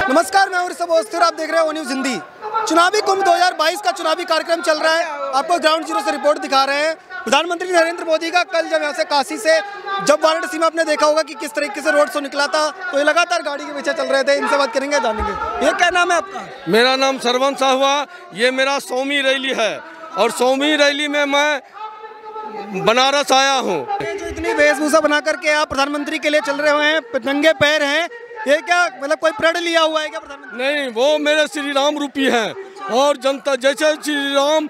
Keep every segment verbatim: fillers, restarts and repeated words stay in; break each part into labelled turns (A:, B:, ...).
A: नमस्कार, मैं हूं सबोस्तर, आप देख रहे हैं ओ न्यूज़ हिंदी। चुनावी कुंभ दो हज़ार बाईस का चुनावी कार्यक्रम चल रहा है। आपको ग्राउंड जीरो से रिपोर्ट दिखा रहे हैं। प्रधानमंत्री नरेंद्र मोदी का कल जब यहाँ से काशी से जब वाराणसी में आपने देखा होगा कि किस तरीके से रोड शो निकला था, तो ये लगातार गाड़ी के पीछे चल रहे थे। इनसे बात करेंगे, जानेंगे। ये क्या नाम है आपका?
B: मेरा नाम सरवन शाह हुआ। ये मेरा सौवीं रैली है और सौवीं रैली में मैं बनारस आया हूँ।
A: जो इतनी वेशभूषा बना करके आप प्रधानमंत्री के लिए चल रहे हुए हैं, नंगे पैर हैं, ये क्या मतलब कोई प्रण लिया हुआ है क्या प्रधानमंत्री?
B: नहीं, वो मेरे श्री राम रूपी हैं और जनता जैसे श्री राम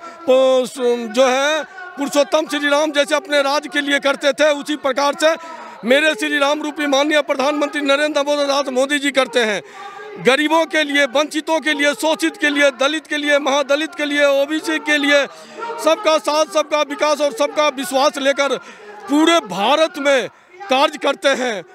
B: जो है पुरुषोत्तम श्री राम जैसे अपने राज्य के लिए करते थे, उसी प्रकार से मेरे श्री राम रूपी माननीय प्रधानमंत्री नरेंद्र दामोदर मोदी जी करते हैं। गरीबों के लिए, वंचितों के लिए, शोषित के लिए, दलित के लिए, महादलित के लिए, ओबीसी के लिए, सबका साथ, सबका विकास और सबका विश्वास लेकर पूरे भारत में कार्य करते हैं।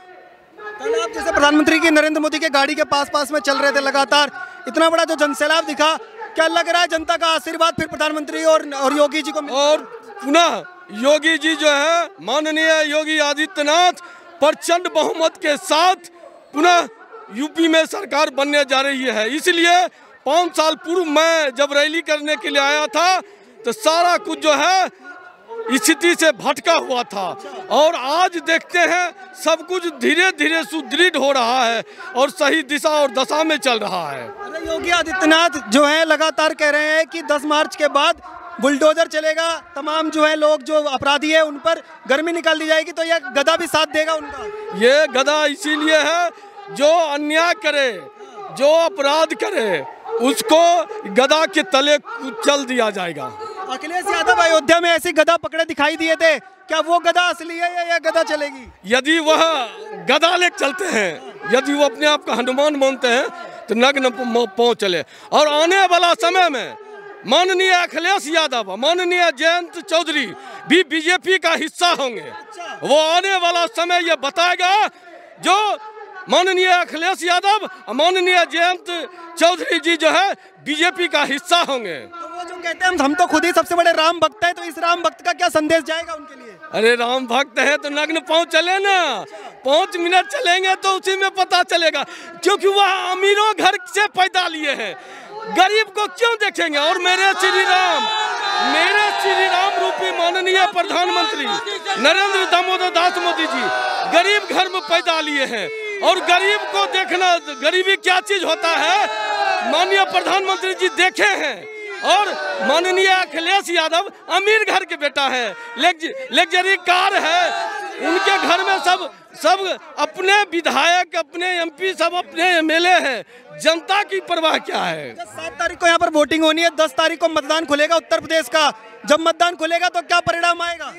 A: कल आप जैसे प्रधानमंत्री की नरेंद्र मोदी के गाड़ी के पास पास में चल रहे थे, लगातार इतना बड़ा जो जनसैलाब दिखा, क्या लग रहा है जनता का आशीर्वाद फिर प्रधानमंत्री और, और योगी जी को?
B: और पुनः योगी जी जो है माननीय योगी आदित्यनाथ प्रचंड बहुमत के साथ पुनः यूपी में सरकार बनने जा रही है। इसलिए पाँच साल पूर्व मैं जब रैली करने के लिए आया था तो सारा कुछ जो है स्थिति से भटका हुआ था और आज देखते हैं सब कुछ धीरे धीरे सुदृढ़ हो रहा है और सही दिशा और दशा में चल रहा है।
A: अरे योगी आदित्यनाथ जो है लगातार कह रहे हैं कि दस मार्च के बाद बुलडोजर चलेगा, तमाम जो है लोग जो अपराधी है उन पर गर्मी निकाल दी जाएगी, तो यह गधा भी साथ देगा उनका? ये
B: गधा इसीलिए है जो अन्याय करे, जो अपराध करे, उसको गधा के तले कुचल दिया जाएगा।
A: अखिलेश यादव अयोध्या में ऐसी गधा पकड़े दिखाई दिए थे, क्या वो गधा असली है या यह गधा चलेगी?
B: यदि वह गधा ले चलते हैं, यदि वो अपने आप को हनुमान मानते हैं तो नग्न पांव चले। और आने वाला समय में माननीय अखिलेश यादव, माननीय जयंत चौधरी भी बीजेपी का हिस्सा होंगे। वो आने वाला समय ये बताएगा जो माननीय अखिलेश यादव, माननीय जयंत चौधरी जी जो है बीजेपी का हिस्सा होंगे।
A: तो वो जो कहते हैं हम तो खुद ही सबसे बड़े राम भक्त हैं, तो इस राम भक्त का क्या संदेश जाएगा उनके लिए?
B: अरे राम भक्त है तो नग्न पांव चले ना, पाँच मिनट चलेंगे तो उसी में पता चलेगा, क्योंकि वह अमीरों घर से पैदा लिए हैं, गरीब को क्यों देखेंगे? और मेरे श्री राम, मेरे श्री राम रूपी माननीय प्रधानमंत्री नरेंद्र दामोदर दास मोदी जी गरीब घर में पैदा लिए हैं और गरीब को देखना, गरीबी क्या चीज होता है माननीय प्रधानमंत्री जी देखे हैं। और माननीय अखिलेश यादव अमीर घर के बेटा है, लग्जरी कार है उनके घर में, सब सब अपने विधायक, अपने एमपी, सब अपने एमएलए हैं। जनता की परवाह क्या है?
A: सात तारीख को यहाँ पर वोटिंग होनी है, दस तारीख को मतदान खुलेगा उत्तर प्रदेश का। जब मतदान खुलेगा तो क्या परिणाम आएगा?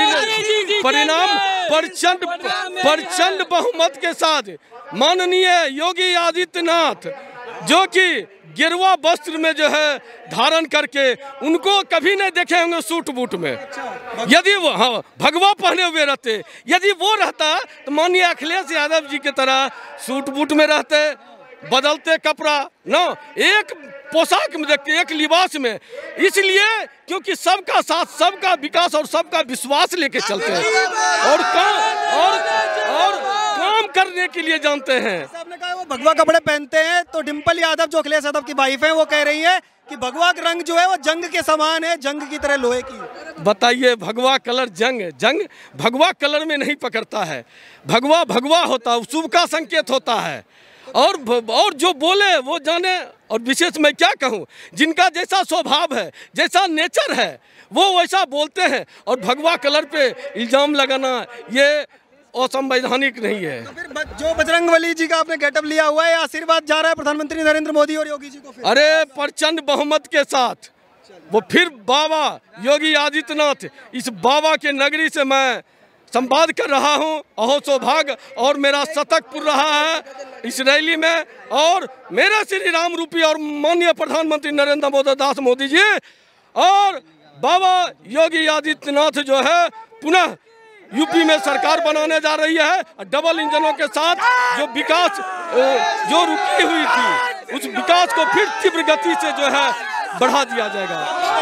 B: परिणाम प्रचंड प्रचंड बहुमत के साथ माननीय योगी आदित्यनाथ जो कि गिरवा वस्त्र में जो है धारण करके, उनको कभी नहीं देखे होंगे सूट बूट में। यदि वो हाँ भगवा पहने हुए रहते, यदि वो रहता तो माननीय अखिलेश यादव जी की तरह सूट बूट में रहते, बदलते कपड़ा न, एक पोशाक में देखते, एक लिबास में। इसलिए क्योंकि सबका साथ, सबका विकास और सबका विश्वास लेके चलते हैं और काम और और काम करने के लिए जानते हैं।
A: आपने कहा वो भगवा कपड़े पहनते हैं, तो डिम्पल यादव जो अखिलेश यादव की वाइफ है वो कह रही है कि भगवा का रंग जो है वो जंग के समान है, जंग की तरह लोहे की।
B: बताइए, भगवा कलर जंग जंग भगवा कलर में नहीं पकड़ता है। भगवा भगवा होता है, शुभ का संकेत होता है। और और जो बोले वो जाने। और विशेष मैं क्या कहूँ, जिनका जैसा स्वभाव है, जैसा नेचर है, वो वैसा बोलते हैं। और भगवा कलर पे इल्जाम लगाना ये असंवैधानिक नहीं है।
A: तो फिर जो बजरंगबली जी का आपने गेटअप लिया हुआ है, आशीर्वाद जा रहा है प्रधानमंत्री नरेंद्र मोदी और योगी जी को फिर?
B: अरे प्रचंड बहुमत के साथ वो फिर बाबा योगी आदित्यनाथ, इस बाबा के नगरी से मैं संवाद कर रहा हूं। अहो सौभाग्य और मेरा शतक पुर रहा है इस रैली में। और मेरे श्री राम रूपी और माननीय प्रधानमंत्री नरेंद्र दामोदर दास मोदी जी और बाबा योगी आदित्यनाथ जो है पुनः यूपी में सरकार बनाने जा रही है, डबल इंजनों के साथ। जो विकास जो रुकी हुई थी, उस विकास को फिर तीव्र गति से जो है बढ़ा दिया जाएगा।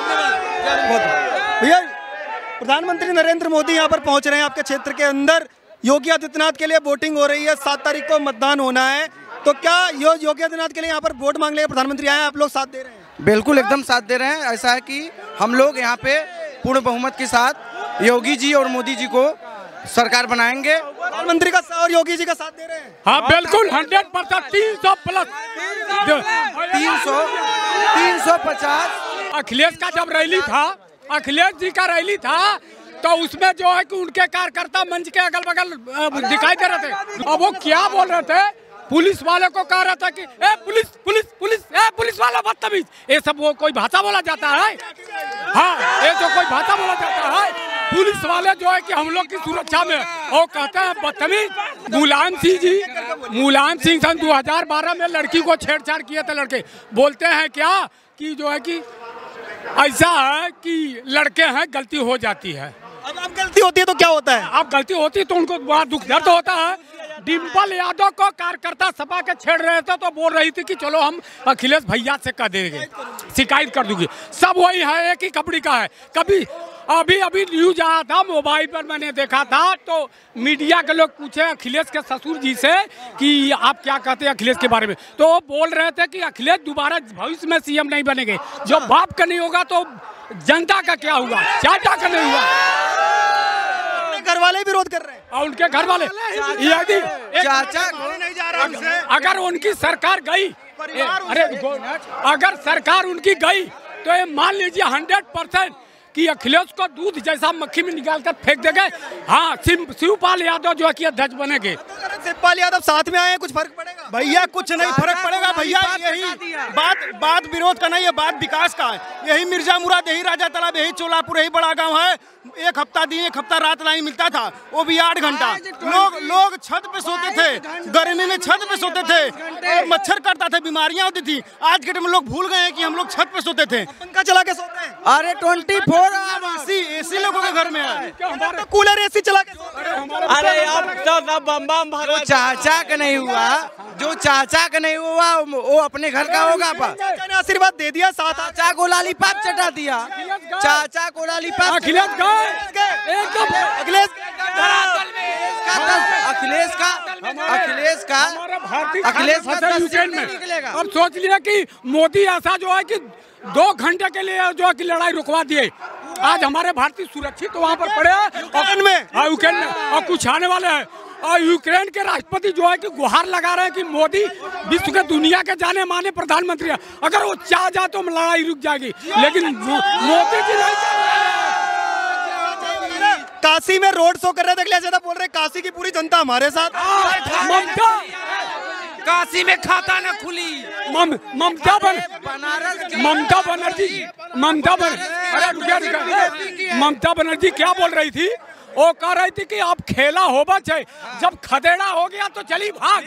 A: भैया, प्रधानमंत्री नरेंद्र मोदी यहाँ पर पहुँच रहे हैं आपके क्षेत्र के अंदर। योगी आदित्यनाथ के लिए वोटिंग हो रही है, सात तारीख को मतदान होना है। तो क्या यो- योगी आदित्यनाथ के लिए यहाँ पर वोट मांगने के प्रधानमंत्री आए हैं, आप लोग साथ दे रहे हैं?
C: बिल्कुल एकदम साथ दे रहे हैं। ऐसा है कि हम लोग यहाँ पे पूर्ण बहुमत के साथ योगी जी और मोदी जी को सरकार बनाएंगे।
A: प्रधानमंत्री का और योगी जी का साथ दे रहे हैं?
D: हाँ बिल्कुल हंड्रेड परसेंट तीन सौ प्लस
C: तीन सौ तीन सौ पचास।
D: अखिलेश का जब रैली था, अखिलेश जी का रैली था तो उसमें जो है कि उनके कार्यकर्ता मंच के अगल बगल दिखाई दे रहे थे। अब वो क्या बोल रहे थे, पुलिस वाले को कह रहा था कि ए पुलिस पुलिस पुलिस ए पुलिस वाला बदतमीज, ये सब वो कोई भाषा बोला जाता है? हाँ, ये तो कोई भाषा बोला जाता है? पुलिस वाले जो है कि हम लोग की सुरक्षा में वो कहते हैं बदतमीज। मुलायम सिंह जी, मुलायम सिंह सन दो हजार बारह में लड़की को छेड़छाड़ किए थे लड़के, बोलते हैं क्या कि जो है कि ऐसा है कि लड़के हैं गलती हो जाती है।
A: अब अब गलती होती है तो क्या होता है?
D: अब गलती होती है तो उनको बड़ा दुख दर्द होता है। डिम्पल यादव को कार्यकर्ता सपा के छेड़ रहे थे तो बोल रही थी कि चलो हम अखिलेश भैया से कह देंगे, शिकायत कर दूंगी। सब वही है, एक ही कपड़ी का है। कभी अभी अभी न्यूज आया था, मोबाइल पर मैंने देखा था, तो मीडिया के लोग पूछे अखिलेश के ससुर जी से कि आप क्या कहते हैं अखिलेश के बारे में, तो वो बोल रहे थे कि अखिलेश दोबारा भविष्य में सीएम नहीं बनेंगे। जो बाप का नहीं होगा तो जनता का क्या हुआ, चाचा का नहीं हुआ।
A: घर वाले विरोध कर रहे हैं
D: और उनके घर वाले यदि
C: चाचा
D: अगर उनकी सरकार गई, अरे अगर सरकार उनकी गई तो ये मान लीजिए हंड्रेड परसेंट कि अखिलेश को दूध जैसा मक्खी में निकाल कर फेंक देंगे। हाँ, शिवपाल यादव जो है कि अध्यक्ष बनेंगे।
A: शिवपाल यादव साथ में आए, कुछ फर्क पड़ेगा?
E: भैया कुछ नहीं फर्क पड़ेगा भैया, यही बात बात विरोध का नहीं है, बात विकास का है। यही मिर्जा मुराद, यही राजा तालाब, यही चोलापुर, यही बड़ा गांव है। एक हफ्ता दिन एक हफ्ता रात नहीं मिलता था, वो भी आठ घंटा। लोग लोग छत पे सोते थे, गर्मी में छत पे सोते थे और मच्छर काटता था, बीमारियां होती थी। आज के टाइम में लोग भूल गए हैं कि हम लोग छत पे सोते थे।
A: पंखा चला के सोते हैं?
C: अरे ट्वेंटी फोर
E: एसी एसी लोगों के घर में है,
A: तो कूलर एसी चला के सोते हैं।
C: अरे अब तो बम बम जो चाचा का नहीं हुआ, जो चाचा का नहीं हुआ वो अपने घर का होगा।
A: चाचा ने आशीर्वाद दे दिया, साथ
C: चाचा को लालीपाप चटा दिया, चाचा को लालीपाप।
D: अखिलेश गए
A: एकदम अखिलेश
C: अखिलेश का अखिलेश का
D: अखिलेश का यूक्रेन में। अब सोच लिया कि मोदी ऐसा जो है कि दो घंटे के लिए जो है कि लड़ाई रुकवा दिए। आज हमारे भारतीय सुरक्षित तो वहाँ पर पड़े हैं
A: यूक्रेन में,
D: हाँ यूक्रेन में, और कुछ आने वाले हैं। और यूक्रेन के राष्ट्रपति जो है कि गुहार लगा रहे हैं कि मोदी विश्व के दुनिया के जाने माने प्रधानमंत्री है। अगर वो चाह जाए तो लड़ाई रुक जाएगी, लेकिन मोदी जी नहीं।
A: काशी में रोड शो कर रहे थे, अखिलेश यादव बोल रहे काशी की पूरी जनता हमारे साथ।
D: ममता
C: काशी में खाता न खुली।
D: मम, ममता बन
C: बनारस
D: ममता बनर्जी ममता बन अरे रुकिया रुकिया ममता बनर्जी क्या बोल रही थी? वो कह रही थी कि अब खेला होगा चाहिए, जब खदेड़ा हो गया तो चली भाग।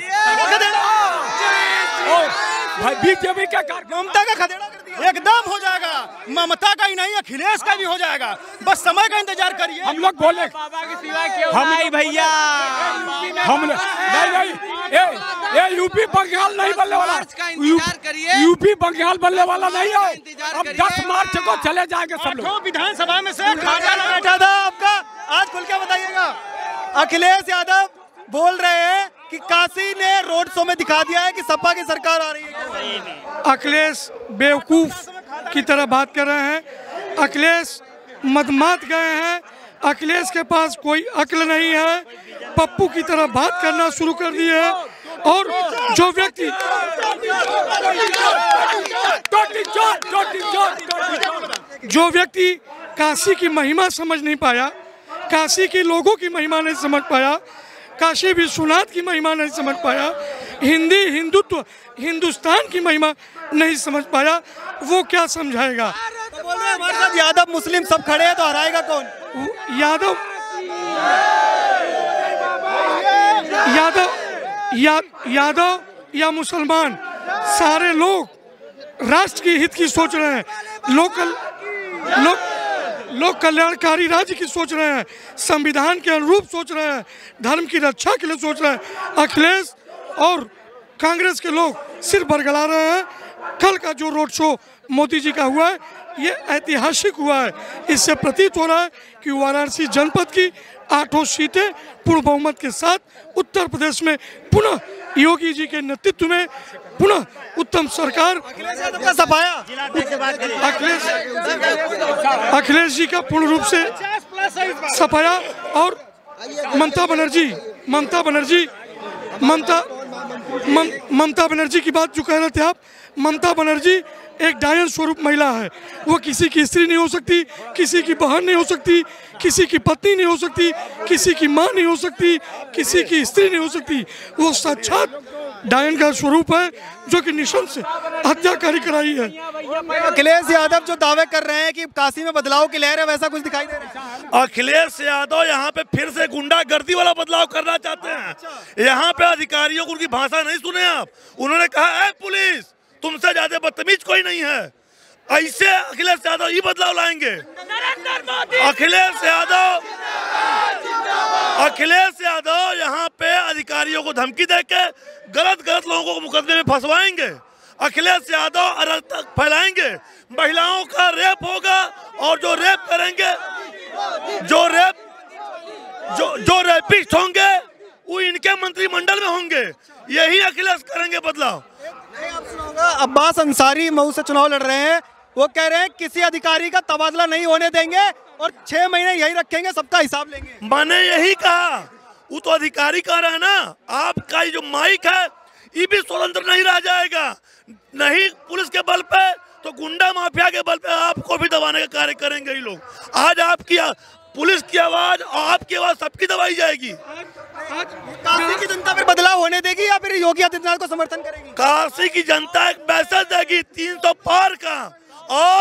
D: बीजेपी का
A: ममता का खदेड़ा कर दिया,
E: एकदम हो जाएगा। ममता का ही नहीं, अखिलेश का भी हो जाएगा, बस समय का इंतजार करिए।
D: हम लोग बोले
C: हम नहीं भैया,
D: हम नहीं नहीं ये ये यूपी बंगाल नहीं बनने वाला, यूपी बंगाल बनने वाला नहीं है। अब दस मार्च को चले जाएंगे सब लोग।
E: विधानसभा में से खाजा लगा
A: बैठा था आपका, आज खुल के बताइएगा। अखिलेश यादव बोल रहे हैं कि काशी ने रोड शो में दिखा दिया है कि सपा की सरकार आ रही है।
F: अखिलेश बेवकूफ की तरह बात कर रहे हैं। अखिलेश मदमात गए हैं। अखिलेश के पास कोई अक्ल नहीं है, पप्पू की तरह बात करना शुरू कर दिए हैं। और जो व्यक्ति जो व्यक्ति काशी की महिमा समझ नहीं पाया, काशी के लोगों की महिमा नहीं समझ पाया, काशी विश्वनाथ की महिमा नहीं समझ पाया, हिंदी हिंदुत्व हिंदुस्तान की महिमा नहीं समझ पाया, वो क्या समझाएगा?
A: तो बोल रहे हैं हमारे साथ यादव मुस्लिम सब खड़े हैं, तो हराएगा कौन?
F: यादव यादव या, यादव या मुसलमान, सारे लोग राष्ट्र की हित की सोच रहे हैं, लोकल लोक लोक कल्याणकारी राज्य की सोच रहे हैं, संविधान के अनुरूप सोच रहे हैं, धर्म की रक्षा के लिए सोच रहे हैं। अखिलेश और कांग्रेस के लोग सिर बरगला रहे हैं। कल का जो रोड शो मोदी जी का हुआ है, ये ऐतिहासिक हुआ है। इससे प्रतीत हो रहा है कि वाराणसी जनपद की आठों सीटें पूर्ण बहुमत के साथ उत्तर प्रदेश में पुनः योगी जी के नेतृत्व में पुनः उत्तम सरकार,
A: अखिलेश यादव का सफाया,
F: अखिलेश अखिलेश जी का पूर्ण रूप से सफाया। और ममता बनर्जी ममता बनर्जी ममता मम, ममता बनर्जी की बात जो कह रहे थे आप, ममता बनर्जी एक डायन स्वरूप महिला है। वो किसी की स्त्री नहीं हो सकती, किसी की बहन नहीं हो सकती, किसी की पत्नी नहीं हो सकती, किसी की माँ नहीं हो सकती, किसी की स्त्री नहीं हो सकती। वो साक्षात डायन का स्वरूप है जो कि निशंस से हत्याकारी कराई है।
A: अखिलेश यादव जो दावे कर रहे हैं कि काशी में बदलाव की लहर है, वैसा कुछ दिखाई दे रहा है?
G: अखिलेश यादव यहाँ पे फिर से गुंडागर्दी वाला बदलाव करना चाहते हैं। यहाँ पे अधिकारियों को उनकी भाषा नहीं सुने आप। उन्होंने कहा है पुलिस तुमसे ज्यादा बदतमीज कोई नहीं है। ऐसे अखिलेश यादव ये बदलाव लाएंगे। अखिलेश यादव अखिलेश यादव यहाँ पे अधिकारियों को धमकी देके गलत गलत लोगों को मुकदमे में फंसवाएंगे। अखिलेश यादव अराजकता फैलाएंगे, महिलाओं का रेप होगा और जो रेप करेंगे, जो रेप जो जो रेपिस्ट होंगे वो इनके मंत्रिमंडल में होंगे। यही अखिलेश करेंगे बदलाव।
A: अब्बास अंसारी मऊ से चुनाव लड़ रहे हैं, वो कह रहे हैं किसी अधिकारी का तबादला नहीं होने देंगे और छह महीने यही रखेंगे, सबका हिसाब लेंगे।
G: मैंने यही कहा, वो तो अधिकारी कह रहे हैं ना। आपका ये जो माइक है ये भी स्वतंत्र नहीं रह जाएगा। नहीं पुलिस के बल पे तो गुंडा माफिया के बल पे आपको भी दबाने का कार्य करेंगे ये लोग। आज आपकी पुलिस की आवाज और आपकी आवाज सबकी दबाई जाएगी।
A: काशी की जनता फिर बदलाव होने देगी या फिर योगी आदित्यनाथ को समर्थन करेगी?
G: काशी की जनता एक मैसेज देगी तीन सौ पार का, और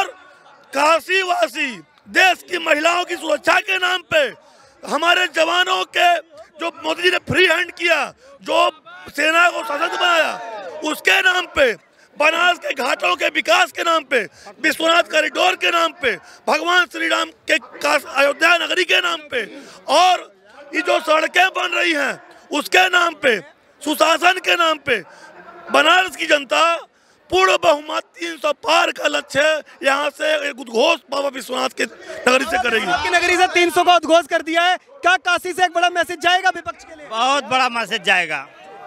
G: काशी वासी देश की महिलाओं की सुरक्षा के नाम पे, हमारे जवानों के जो मोदी जी ने फ्री हैंड किया, जो सेना को सशक्त बनाया, उसके नाम पे, बनारस के घाटों के विकास के नाम पे, विश्वनाथ कॉरिडोर के नाम पे, भगवान श्री राम के अयोध्या नगरी के नाम पे, और ये जो सड़कें बन रही हैं उसके नाम पे, सुशासन के नाम पे, बनारस की जनता पूर्ण बहुमत तीन सौ पार का लक्ष्य यहाँ से उद्घोष बाबा विश्वनाथ के नगरी से करेगी।
A: आपकी नगरी से तीन सौ का उद्घोष कर दिया है, क्या काशी से एक बड़ा मैसेज जाएगा विपक्ष के लिए?
H: बहुत बड़ा मैसेज जाएगा।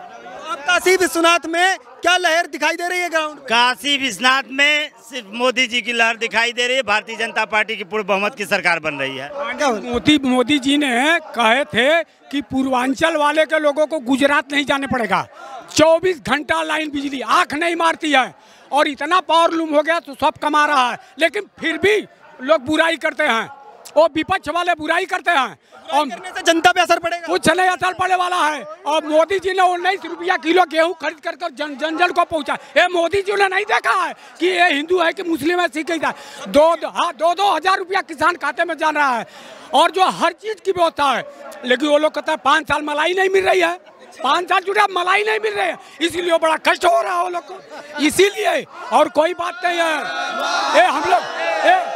A: अब काशी विश्वनाथ में क्या लहर दिखाई दे रही है ग्राउंड में?
H: काशी विश्वनाथ में सिर्फ मोदी जी की लहर दिखाई दे रही है। भारतीय जनता पार्टी की पूर्ण बहुमत की सरकार बन रही है।
D: मोदी मोदी जी ने कहे थे कि पूर्वांचल वाले के लोगों को गुजरात नहीं जाने पड़ेगा। चौबीस घंटा लाइन बिजली आंख नहीं मारती है, और इतना पावर लूम हो गया तो सब कमा रहा है, लेकिन फिर भी लोग बुराई करते हैं। वो विपक्ष वाले बुराई करते हैं और
A: करने से जनता पे असर पड़ेगा?
D: कुछ नहीं असर पड़ने वाला है। और मोदी जी ने उन्नीस रुपया किलो गेहूं खरीद कर कर जन जन जन को पहुंचा। ये मोदी जी ने नहीं देखा है कि ये हिंदू है कि मुस्लिम है, सिख है। दो हाँ दो दो हजार रुपया किसान खाते में जान रहा है, और जो हर चीज की व्यवस्था है। लेकिन वो लोग कहते हैं पाँच साल मलाई नहीं मिल रही है, पाँच साल जुड़ा मलाई नहीं मिल रही है, इसीलिए बड़ा कष्ट हो रहा है वो लोग को। इसीलिए और कोई बात नहीं है। ये हम लोग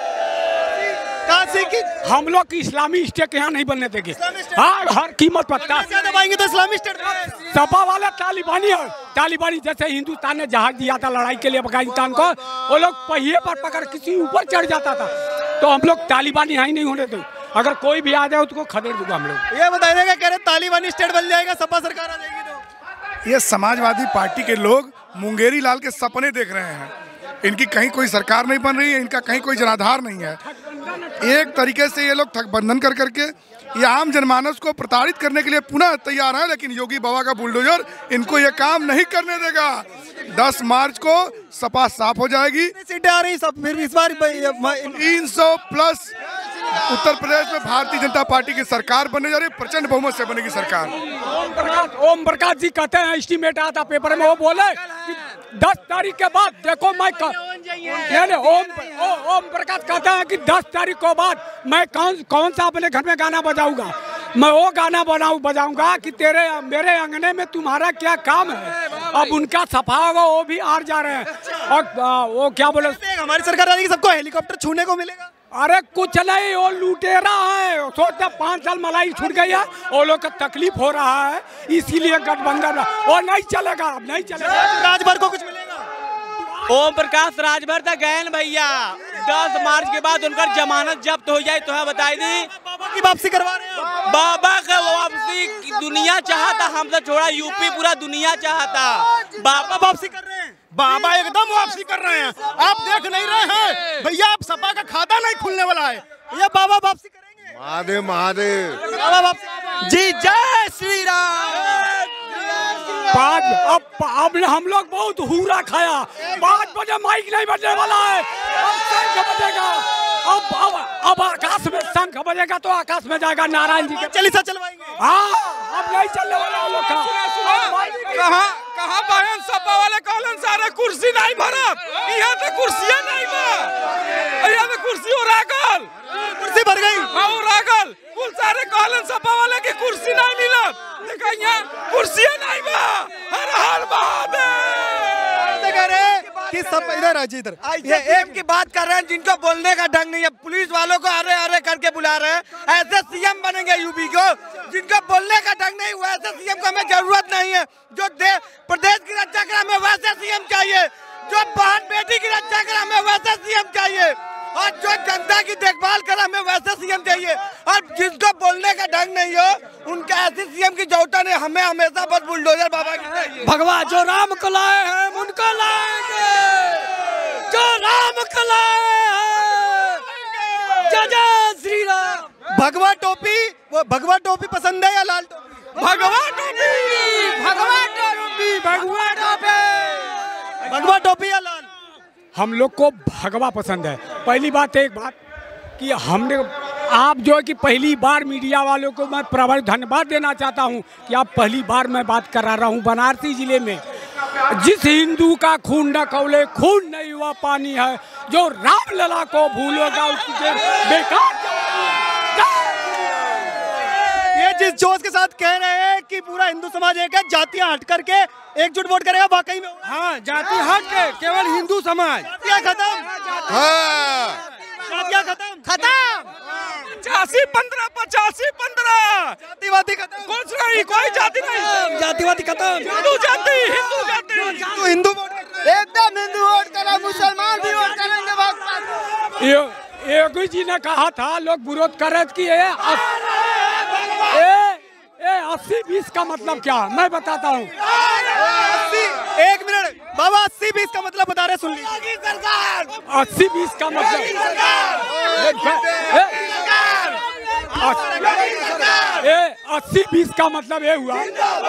A: काशी की
D: हम लोग की इस्लामी स्टेट यहाँ नहीं बनने देंगे। हाँ, हर कीमत पर
A: दबाएंगे तो इस्लामी स्टेट
D: सपा वाला तालिबानी है। तालिबानी जैसे हिंदुस्तान ने जहाज दिया था लड़ाई के लिए अफगानिस्तान को, वो लोग पहिए पर पकड़ किसी ऊपर चढ़ जाता था। तो हम लोग तालिबानी यहाँ ही नहीं होने देंगे। अगर कोई भी आ जाए उसको खदेड़ दूंगा हम लोग।
A: ये बताइएगा, कह रहे तालिबानी स्टेट बन जाएगा, सपा सरकार आ जाएगी तो?
I: ये समाजवादी पार्टी के लोग मुंगेरी लाल के सपने देख रहे हैं। इनकी कहीं कोई सरकार नहीं बन रही है, इनका कहीं कोई जनाधार नहीं है। एक तरीके से ये लोग ठगबंधन कर करके ये आम जनमानस को प्रताड़ित करने के लिए पुनः तैयार है, लेकिन योगी बाबा का बुलडोजर इनको ये काम नहीं करने देगा। दस मार्च को सपा साफ हो जाएगी।
A: सीटें आ रही सब, फिर इस बार
I: तीन सौ प्लस उत्तर प्रदेश में भारतीय जनता पार्टी की सरकार बनने जा रही है। प्रचंड बहुमत से बनेगी सरकार।
D: ओम प्रकाश ओम प्रकाश जी कहते हैं, एस्टीमेट आता पेपर में, वो बोले कि दस तारीख के बाद देखो मैं ओम ओम प्रकाश कहते हैं कि दस तारीख के बाद मैं कौन कौन सा अपने घर में गाना बजाऊंगा। मैं वो गाना बनाऊ बजाऊंगा कि तेरे मेरे अंगने में तुम्हारा क्या काम है। अब उनका सफा होगा, वो भी हार जा रहे हैं। और वो क्या बोले,
A: हमारी सरकार आ जाएगी सबको हेलीकॉप्टर छूने को मिलेगा।
D: अरे कुछ नहीं, वो लुटेरा है। सोचते पाँच साल मलाई छूट गई है, वो लोग का तकलीफ हो रहा है, इसीलिए गठबंधन वो नहीं चलेगा। अब नहीं चलेगा।
A: राजभर को कुछ मिलेगा?
J: ओम प्रकाश राजभर तक गए भैया। दस मार्च के बाद उनका जमानत जब्त हो जाए तो है बताई दी।
A: की वापसी करवा रहे हैं?
J: बाबा का वापसी दुनिया चाहता, हम तो छोड़ा यूपी पूरा दुनिया चाहता।
A: बाबा वापसी कर रहे हैं,
E: बाबा एकदम वापसी कर रहे हैं। आप देख नहीं रहे हैं भैया, आप सपा का खाता नहीं खुलने वाला है।
A: ये बाबा वापसी करेंगे।
K: महादेव महादेव
A: बाबा वापसी।
C: जी जय श्री राम।
D: पाँच अब अब हम लोग बहुत हुरा खाया। पाँच बजे माइक नहीं बजने वाला है, अब शंख बजेगा। अब अब अब आकाश में शंख बजेगा तो आकाश में जाएगा नारायण जी के।
A: चालीसा चलवाएंगे।
D: हाँ, अब नहीं चलने वाला हम लोग का।
B: कहाँ कहाँ बहन सपा वाले कहलन सारे कुर्सी नहीं भरत, यहाँ तो कुर्सियाँ नहीं बा, यहाँ तो कुर्सी हो रागल,
A: कुर्सी भर गई।
B: हाँ हो रागल, कुल सारे कहलन सपा वाले की कुर्सी नहीं मिलत, लेकिन यहाँ कुर्सियाँ नहीं बा। हर हर महादेव।
A: कह रहे कि सब इधर आ जी, इधर
C: ये एम की बात कर रहे हैं जिनको बोलने का ढंग नहीं है। पुलिस वालों को अरे अरे करके बुला रहे हैं। ऐसे सीएम बनेंगे यूपी को जिनको बोलने का ढंग नहीं हुआ। ऐसे सीएम को हमें जरूरत नहीं है। जो प्रदेश की रक्षा करे हमें वैसे सीएम चाहिए, जो बहन बेटी की रक्षा करे हमें वैसे सीएम चाहिए, और जो जनता की देखभाल करे हमें वैसे सीएम चाहिए। और जिसको बोलने का ढंग नहीं हो उनका ऐसे सीएम की जरूरत नहीं। हमें हमेशा बस बुलडोजर बाबा की चाहिए।
D: भगवान जो राम को लाए हैं उनको लाएंगे, जो राम को लाए हैं। जय जय श्री राम।
A: भगवा टोपी, वो भगवा टोपी पसंद है या लाल टोपी?
D: भगवा टोपी, भगवा टोपी, भगवा टोपी,
A: भगवा टोपी या लाल?
D: हम लोग को भगवा पसंद है। पहली बात एक बात कि हमने आप जो है कि पहली बार मीडिया वालों को मैं प्रबल धन्यवाद देना चाहता हूं कि आप पहली बार मैं बात करा रहा हूं बनारसी जिले में। जिस हिंदू का खून न खौले खून नहीं हुआ पानी है, जो राम लला को भूलेगा उसके बेकार।
A: ये जिस जोश के साथ कह रहे हैं कि पूरा हिंदू समाज एक है, जातियां हट करके एकजुट वोट करेगा, वाकई में
C: हाँ, जाति हट के केवल हिंदू समाज।
A: जातियां खत्म,
K: हाँ
A: जातियां खत्म,
C: खत्म।
B: पचासी पंद्रह पचासी पंद्रह
A: जातिवादी खत्म,
B: कुछ नहीं, कोई जाति नहीं,
A: जातिवादी खत्म।
B: हिंदू जाति, हिंदू जाति,
A: हिंदू हिंदू वोट कर रहे हैं।
C: एकदम हिंदू वोट करें, मुसलमान भी वोट करेंगे। बात
D: ये योगी जी ने कहा था, लोग विरोध कर रहे थे कि ये ए, ए, अस्सी बीस का मतलब क्या, मैं बताता हूँ।
A: एक मिनट बाबा, अस्सी बीस का मतलब बता रहे, सुन लीजिए।
D: अस्सी बीस का मतलब ए, अस्सी बीस का मतलब ये हुआ,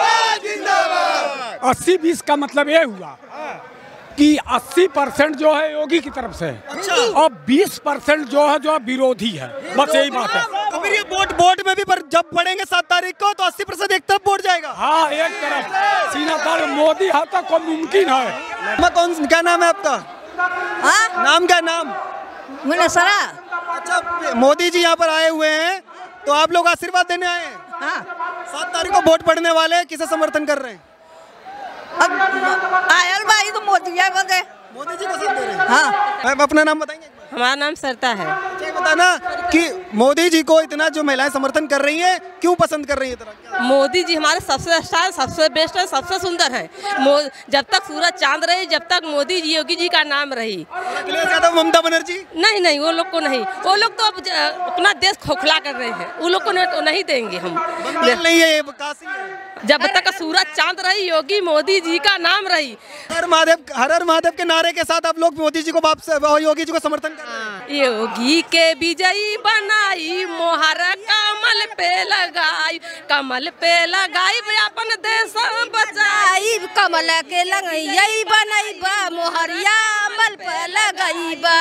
D: अस्सी बीस का मतलब ये हुआ कि अस्सी परसेंट जो है योगी की तरफ से, और बीस परसेंट जो है जो विरोधी है, बस यही बात है।
A: तो फिर ये वोट वोट में भी पर जब पड़ेंगे सात तारीख को तो अस्सी परसेंट एक तरफ वोट जाएगा।
D: हाँ, एक तरफ सीना पर मोदी है तो कोई मुमकिन है।
A: मैं कौन, क्या नाम है आपका?
L: हाँ?
A: नाम क्या नाम?
L: मुनसरा।
A: अच्छा, मोदी जी यहाँ पर आए हुए हैं तो आप लोग आशीर्वाद देने आए हैं?
L: हाँ।
A: सात तारीख को वोट पड़ने वाले हैं, किसे समर्थन कर रहे हैं?
L: अब आयल भाई तो मोदी जी को दे,
A: मोदी जी को सब दे रहे हैं।
L: हाँ।
A: आप अपना नाम बताएंगे?
L: हमारा नाम सरता है।
A: ये बताना कि मोदी जी को इतना जो महिलाएं समर्थन कर रही हैं, क्यों पसंद कर रही है इतना?
L: मोदी जी हमारे सबसे अच्छा है, सबसे बेस्ट है, सबसे सुंदर है। जब तक सूरज चांद रही, जब तक मोदी जी योगी जी का नाम रही।
A: अखिलेश यादव, ममता बनर्जी?
L: नहीं नहीं, वो लोग को नहीं, वो लोग तो अब अपना देश खोखला कर रहे हैं, वो लोग को नहीं देंगे हम।
A: नहीं है, काशी है।
L: जब तक सूरज चांद रही, योगी मोदी जी का नाम रही।
A: हर महादेव, हर हर महादेव के नारे के साथ आप लोग मोदी जी को वापस, योगी जी को समर्थन कर रहे हैं।
L: योगी के विजयी बनाई, मोहर कमल पे लगाई, कमल पे लगाई, अपन देश बचाई, कमल के लगाई बनाई बा, मोहरिया अमल पे लगाई बा।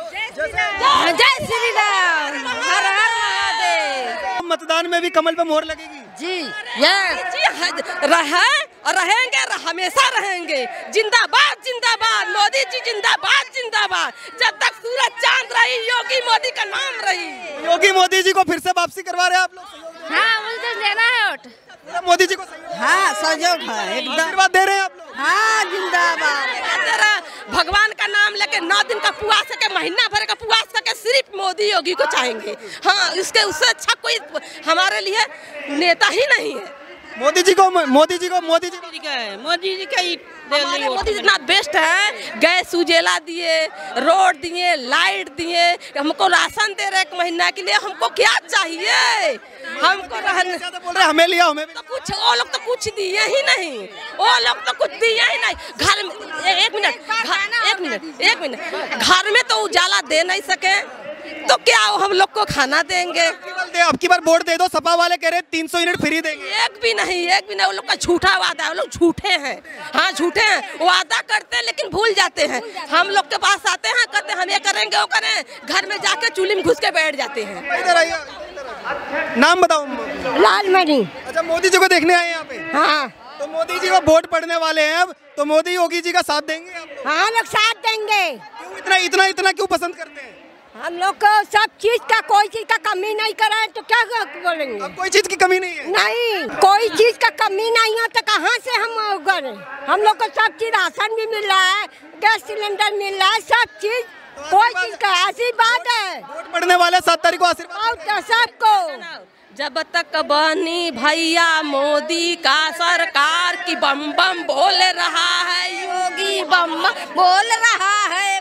L: जय श्री राम, हर हर महादेव।
A: मतदान में भी कमल पे मोहर लगेगी
L: जी। यस जी, रहे और रहेंगे, हमेशा रहेंगे। जिंदाबाद जिंदाबाद, मोदी जी जिंदाबाद जिंदाबाद। जब तक सूरज चांद रही, योगी मोदी का नाम रही।
A: योगी मोदी जी को फिर से वापसी करवा रहे हैं आप लोग?
L: हाँ, मुझे देना है वोट।
A: मोदी जी को सहयोग?
L: हाँ, सहयोग है एकदम।
A: आशीर्वाद दे रहे हैं आप लोग?
L: हाँ, जिंदाबाद। भगवान का नाम लेके नौ दिन का उपवास के, महीना भर का उपवास करके सिर्फ मोदी योगी को चाहेंगे। हाँ, इसके उससे अच्छा कोई हमारे लिए नेता ही नहीं है।
A: मोदी जी को, मोदी जी को, मोदी जी
L: का है, मोदी जी का ही। मोदी जी इतना बेस्ट है, गैस उजेला दिए, रोड दिए, लाइट दिए, हमको राशन दे रहे एक महीना के लिए। हमको क्या चाहिए? हमको रहने
A: बोल रहे हमें लिया, हमें
L: तो कुछ, वो लोग तो कुछ दिए ही नहीं, वो लोग तो कुछ दिए ही नहीं। घर में एक मिनट एक मिनट एक मिनट घर में तो उजाला दे नहीं सके तो क्या हम लोग को खाना देंगे?
A: अब की बार वोट दे दो, सपा वाले कह रहे तीन सौ यूनिट फ्री देंगे।
L: एक भी नहीं, एक भी नहीं, वो लोग का झूठा वादा है, वो लोग झूठे हैं। हाँ झूठे हैं, वादा करते हैं लेकिन भूल जाते हैं। हम लोग के पास आते हैं, कहते हैं हम ये करेंगे वो करें, घर में जाके चूल्ही में घुस के बैठ जाते हैं।
A: इधर आइए, नाम बताओ।
M: लालमणि।
A: अच्छा, मोदी जी को देखने आए यहाँ पे?
M: हाँ।
A: तो मोदी जी को वोट पड़ने वाले हैं अब, तो मोदी योगी जी का साथ देंगे आप?
M: हाँ, लोग साथ देंगे।
A: क्यों इतना इतना इतना क्यों पसंद करते हैं?
M: हम लोग को सब चीज का, कोई चीज का कमी नहीं करा है तो क्या बोलेंगे?
A: अब कोई चीज की कमी नहीं है?
M: नहीं, कोई चीज का कमी नहीं है तो कहाँ से हम करें? हम लोग को सब चीज, राशन भी मिल रहा है, गैस सिलेंडर मिल रहा है, सब चीज, कोई चीज का आशीर्वाद है।
A: वोट पड़ने वाले सात तारीख को आशीर्वाद
M: सबको।
L: जब तक बनी भैया मोदी का सरकार की बम बम बोल रहा है, योगी बम बम बोल रहा है,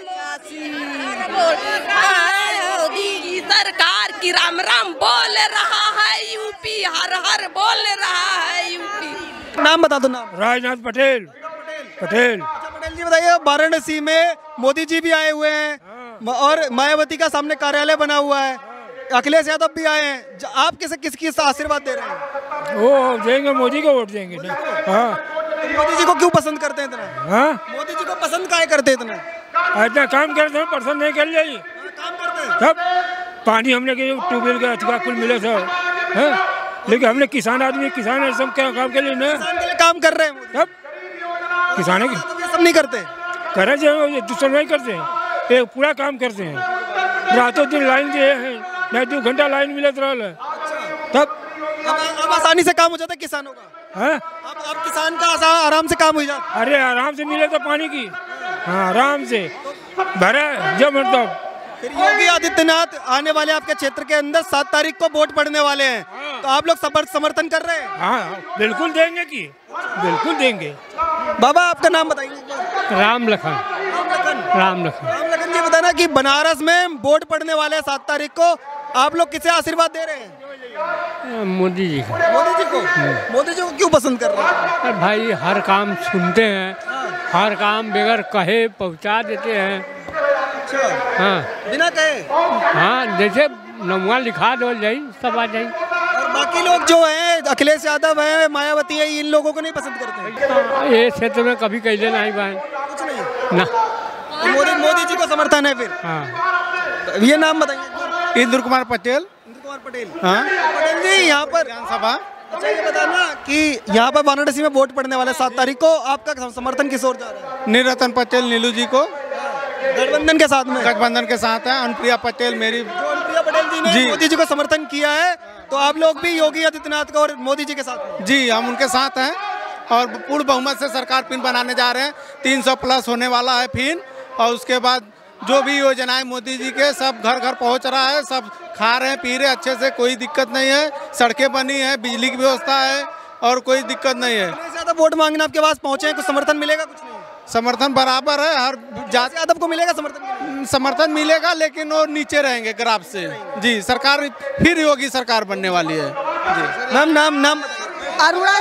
L: मोदी की सरकार की राम राम बोल रहा है, यूपी हर हर बोल रहा है, यूपी।
A: नाम बता दो। नाम?
N: राजनाथ पटेल। पटेल।
A: अच्छा पटेल जी बताइए, वाराणसी में मोदी जी भी आए हुए हैं और मायावती का सामने कार्यालय बना हुआ है, अखिलेश यादव भी आए हैं, आप किसे किसकी आशीर्वाद दे रहे हैं?
N: वो देंगे, मोदी को वोट देंगे ना। हाँ।
A: मोदी जी को क्यों पसंद करते हैं इतना?
N: हाँ?
A: मोदी जी को पसंद काहे करते हैं इतना?
N: इतना काम करते हैं, पसंद नहीं कर जाइए। तब पानी हमने के ट्यूबवेल का अथवा कुल मिले सब, लेकिन हमने किसान आदमी, किसान है, सब क्या काम के लिए ना
A: काम कर रहे हैं।
N: तब किसानों की
A: सब नहीं करते,
N: करे जो दूसरा नहीं करते हैं, ये पूरा काम करते हैं। रातों दिन लाइन दिए हैं, नहीं दो घंटा लाइन मिलत रहा है। तब
A: अब आसानी से काम हो जाता है किसानों का।
N: है?
A: अब अब किसान का आराम से काम हो जाता।
N: अरे आराम से मिले तो पानी की, हाँ आराम से भरे जब मतलब।
A: फिर योगी आदित्यनाथ आने वाले आपके क्षेत्र के अंदर सात तारीख को वोट पड़ने वाले हैं, तो आप लोग समर्थन कर रहे हैं?
N: हाँ बिल्कुल देंगे की, बिल्कुल देंगे।
A: बाबा आपका नाम बताइए।
O: राम लखन। राम लखन।
A: राम लखन जी बताना कि बनारस में वोट पड़ने वाले हैं सात तारीख को, आप लोग किसे आशीर्वाद दे रहे हैं?
O: मोदी जी को।
A: मोदी जी को? मोदी जी को क्यों पसंद कर रहे हैं?
O: भाई हर काम सुनते हैं, हर काम बगैर कहे पहुंचा देते हैं। हाँ
A: बिना कहे?
O: हाँ, जैसे नमुआ लिखा दो जाई सब आ जाई।
A: और बाकी लोग जो हैं, अखिलेश यादव है, मायावती है, इन लोगों को नहीं पसंद करते?
O: ये क्षेत्र में कभी कैसे नहीं बाय
A: कुछ नहीं
O: ना।
A: तो मोदी मोदी जी को समर्थन है फिर?
O: हाँ।
A: ये नाम बताइए।
E: इंद्र कुमार पटेल।
A: इंद्र कुमार पटेल।
E: हाँ
A: पटेल जी, यहाँ पर
E: विधानसभा।
A: अच्छा ये बताना कि यहाँ पर वाराणसी में वोट पड़ने वाले सात तारीख को, आपका समर्थन किस ओर जा रहा है?
E: निरतन पटेल नीलू जी को,
A: गठबंधन के साथ में?
E: गठबंधन के साथ है। अनुप्रिया पटेल मेरी।
A: अनुप्रिया पटेल जी ने
E: जी।
A: मोदी जी को समर्थन किया है, तो आप लोग भी योगी आदित्यनाथ को और मोदी जी के साथ?
E: जी हम उनके साथ हैं और पूर्ण बहुमत से सरकार फिर बनाने जा रहे हैं। तीन सौ प्लस होने वाला है फिर, और उसके बाद जो भी योजनाएं मोदी जी के सब घर घर पहुंच रहा है, सब खा रहे हैं, पी रहे अच्छे से, कोई दिक्कत नहीं है। सड़कें बनी है, बिजली की व्यवस्था है और कोई दिक्कत नहीं है।
A: ज्यादा वोट मांगने आपके पास पहुंचे हैं, कुछ समर्थन मिलेगा? कुछ नहीं,
E: समर्थन बराबर है, हर जाति
A: यादव को मिलेगा समर्थन?
E: समर्थन मिलेगा लेकिन वो नीचे रहेंगे ग्राफ से। जी सरकार फिर योगी सरकार बनने वाली है। जी
A: नाम नाम नाम
M: अरुणा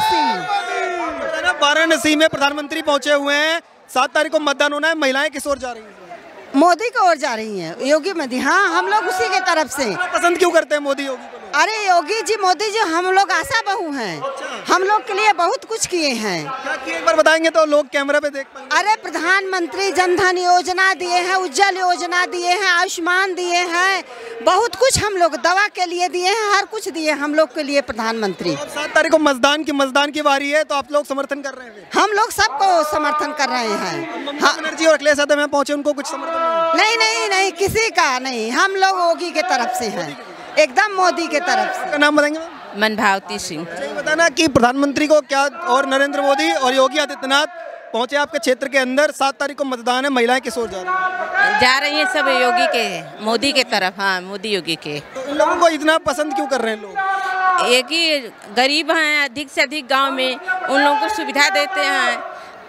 M: सिंह।
A: वाराणसी में प्रधानमंत्री पहुंचे हुए हैं, सात तारीख को मतदान होना है, महिलाएं किस ओर जा रही हैं?
M: मोदी की ओर जा रही हैं, योगी मोदी। हाँ हम लोग उसी के तरफ से।
A: पसंद क्यों करते हैं मोदी योगी को?
M: अरे योगी जी, मोदी जी हम लोग आशा बहु हैं। हम लोग के लिए बहुत कुछ किए हैं।
A: क्या किए एक बार बताएंगे तो लोग कैमरा पे देख पाएंगे।
M: अरे प्रधानमंत्री जनधन योजना दिए हैं, उज्जवल योजना दिए हैं, आयुष्मान दिए हैं, बहुत कुछ हम लोग दवा के लिए दिए हैं, हर कुछ दिए हम लोग के लिए प्रधानमंत्री।
A: सात तारीख को मतदान की मतदान की बारी है, तो आप लोग समर्थन कर रहे हैं?
M: हम लोग सबको समर्थन कर रहे हैं।
A: ममता बनर्जी और अखिलेश यादव यहाँ पहुंचे, उनको कुछ समर्थन
M: नहीं? नहीं नहीं किसी का नहीं, हम लोग योगी के तरफ से हैं, एकदम मोदी के तरफ से।
A: का नाम बताएंगे?
L: मनभावती सिंह।
A: ये बताना कि प्रधानमंत्री को क्या और नरेंद्र मोदी और योगी आदित्यनाथ पहुंचे आपके क्षेत्र के अंदर, सात तारीख को मतदान है, महिलाएं किस ओर जा रही हैं?
L: जा रही हैं सब योगी के, मोदी के तरफ। हाँ मोदी योगी के।
A: तो इन लोगों को इतना पसंद क्यों कर रहे हैं लोग?
L: एक ही गरीब हैं, अधिक से अधिक गांव में उन लोगों को सुविधा देते हैं,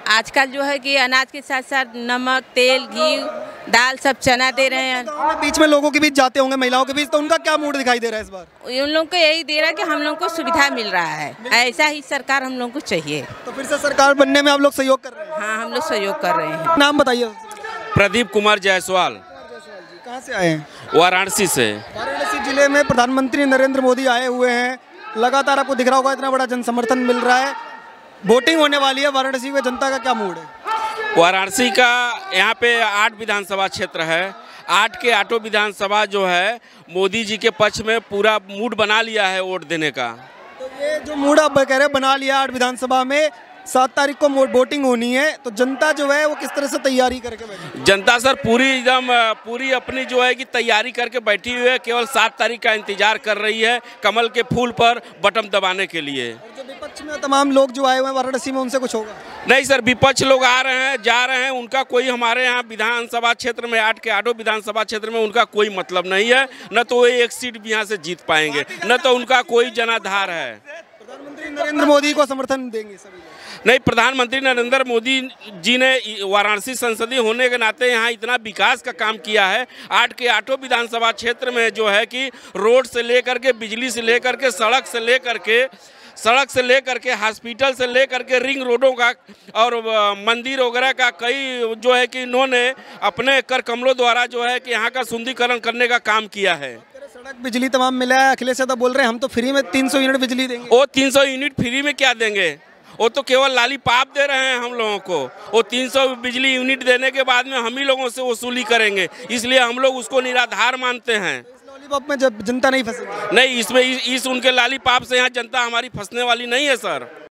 P: आजकल जो है कि अनाज के साथ साथ नमक, तेल, घी, दाल सब चना दे रहे हैं।
A: बीच में लोगों के बीच जाते होंगे, महिलाओं के बीच, तो उनका क्या मूड दिखाई दे रहा है इस बार?
P: उन लोगों को यही दे रहा है कि हम लोग को सुविधा मिल रहा है, ऐसा ही सरकार हम लोग को चाहिए।
A: तो फिर से सरकार बनने में आप लोग सहयोग कर रहे हैं?
P: हाँ, हम लोग सहयोग कर रहे हैं।
A: नाम बताइए।
Q: प्रदीप कुमार जायसवाल।
A: कहाँ से आए हैं?
Q: वाराणसी से।
A: वाराणसी जिले में प्रधानमंत्री नरेंद्र मोदी आए हुए हैं, लगातार आपको दिख रहा होगा इतना बड़ा जन समर्थन मिल रहा है, वोटिंग होने वाली है। वाराणसी में जनता का क्या मूड है?
Q: वाराणसी का यहाँ पे आठ विधानसभा क्षेत्र है, आठ के आठों विधानसभा जो है मोदी जी के पक्ष में पूरा मूड बना लिया है वोट देने का।
A: तो ये जो मूड आप कह रहे हैं बना लिया आठ विधानसभा में, सात तारीख को वोटिंग होनी है, तो जनता जो है वो किस तरह से तैयारी करके बैठी?
Q: जनता सर पूरी एकदम पूरी अपनी जो है कि तैयारी करके बैठी हुई है, केवल सात तारीख का इंतजार कर रही है कमल के फूल पर बटन दबाने के लिए।
A: जो विपक्ष में तमाम लोग जो आए हुए हैं वाराणसी में, उनसे कुछ होगा?
Q: नहीं सर, विपक्ष लोग आ रहे हैं, जा रहे हैं, उनका कोई हमारे यहाँ विधानसभा क्षेत्र में, आठ के आठों विधानसभा क्षेत्र में उनका कोई मतलब नहीं है। न तो वो एक सीट भी यहाँ से जीत पाएंगे, न तो उनका कोई जनाधार है।
A: प्रधानमंत्री नरेंद्र मोदी को समर्थन देंगे सभी?
Q: नहीं, प्रधानमंत्री नरेंद्र मोदी जी ने वाराणसी संसदीय होने के नाते यहाँ इतना विकास का काम किया है। आठ के आठों विधानसभा क्षेत्र में जो है कि रोड से लेकर के, बिजली से लेकर के, सड़क से लेकर के सड़क से लेकर के हॉस्पिटल से लेकर के रिंग रोडों का और मंदिर वगैरह का कई जो है कि इन्होंने अपने कर कमलों द्वारा जो है कि यहाँ का सुंदरीकरण करने का काम किया है।
A: सड़क, बिजली तमाम मिला है। अखिलेश यादव बोल रहे हैं हम तो फ्री में तीन सौ यूनिट बिजली देंगे।
Q: वो तीन सौ यूनिट फ्री में क्या देंगे? वो तो केवल लाली पाप दे रहे हैं हम लोगों को। वो तीन सौ बिजली यूनिट देने के बाद में हम ही लोगों से वसूली करेंगे, इसलिए हम लोग उसको निराधार मानते हैं।
A: लॉलीपॉप में जब जनता नहीं फंसेगी?
Q: नहीं, इसमें इस, इस उनके लाली पाप से यहाँ जनता हमारी फंसने वाली नहीं है सर।